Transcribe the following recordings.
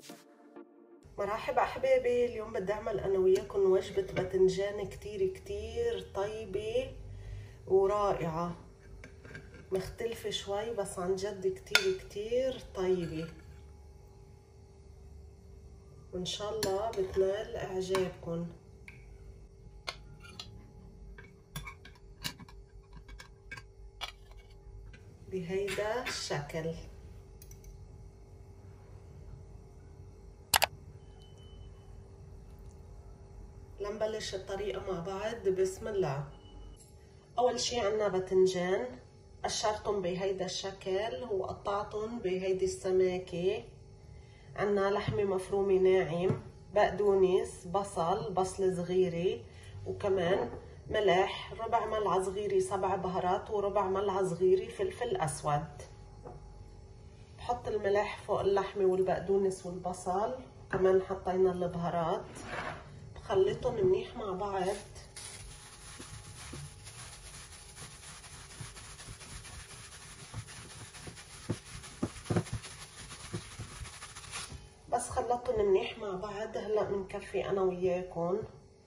مرحبا احبابي، اليوم بدي اعمل انا وياكم وجبة باذنجان كتير طيبة ورائعة، مختلفة شوي بس عن جد كتير طيبة، وان شاء الله بتنال اعجابكم. بهيدا الشكل. لنبلش الطريقة مع بعض. بسم الله. اول شي عنا باذنجان، قشرتهم بهيدا الشكل وقطعتهم بهيدي السماكة. عنا لحمة مفرومة ناعم، بقدونس، بصل صغيرة، وكمان ملح، ربع ملعقة صغيرة سبع بهارات، وربع ملعقة صغيرة فلفل اسود. بحط الملح فوق اللحمة والبقدونس والبصل، كمان حطينا البهارات، بخلطهم منيح مع بعض. بس خلطتهم منيح مع بعض. هلا بنكفي انا وياكم.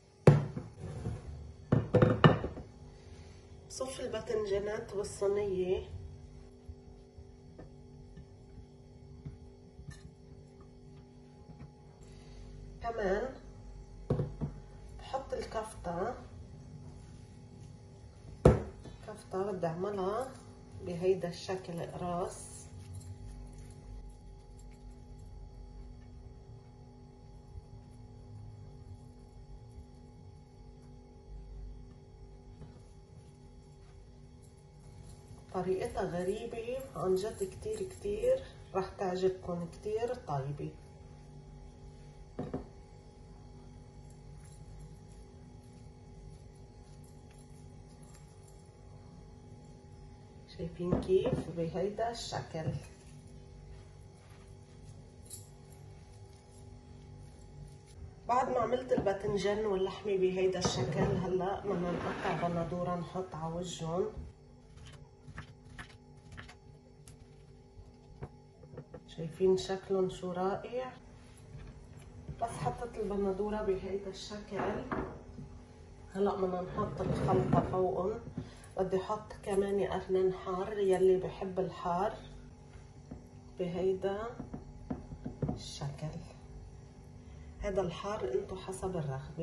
بصف الباذنجانات بالصينية، كمان بحط الكفتة. بدي اعملها بهيدا الشكل قراص. طريقتها غريبة عن جد، كتير رح تعجبكم، كتير طيبة. شايفين كيف؟ بهيدا الشكل. بعد ما عملت الباذنجان واللحمة بهيدا الشكل، هلا بدنا نقطع بندورة نحط على وجهن. شايفين شكلهم شو رائع؟ بس حطيت البندورة بهيدا الشكل. هلا بدنا نحط الخلطة فوقهم. بدي احط كمان قرن حار يلي بحب الحار بهيدا الشكل. هذا الحار انتو حسب الرغبة.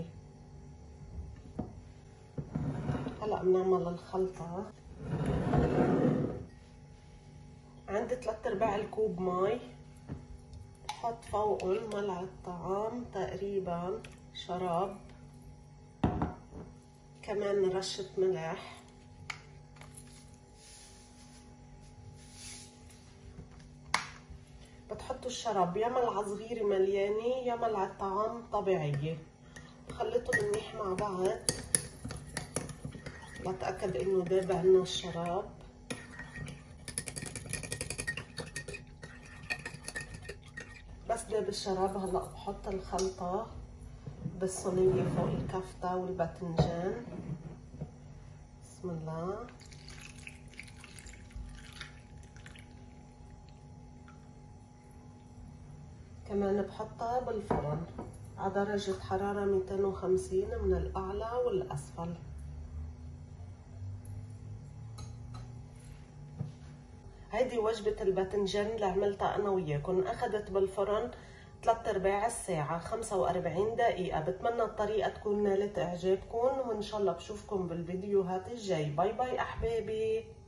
هلا بنعمل الخلطة. عندي 3/4 الكوب مي، بحط فوقهم ملعقة طعام تقريبا شراب، كمان رشة ملح، بتحطوا الشراب يا ملعقة صغيرة مليانة يا ملعقة طعام طبيعية. بخلطهم منيح مع بعض لأتأكد انه داب عنا الشراب. بس داب الشراب، هلا بحط الخلطة بالصينية فوق الكفتة والباذنجان. بسم الله. كمان بحطها بالفرن على درجة حرارة 250 من الأعلى والأسفل. هيدي وجبة الباذنجان اللي عملتها أنا وياكم. أخذت بالفرن 3/4 ساعة، 45 دقيقة. بتمنى الطريقة تكون نالت إعجابكم، وإن شاء الله بشوفكم بالفيديوهات الجاي. باي باي أحبابي.